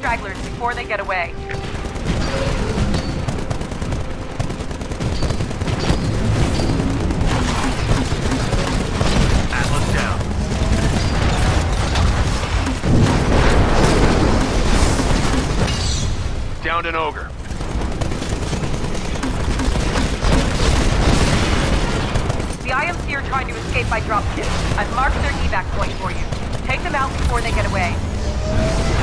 stragglers before they get away. Atlas down. Downed an ogre. The IMC are trying to escape by dropship. I've marked their evac point for you. Take them out before they get away.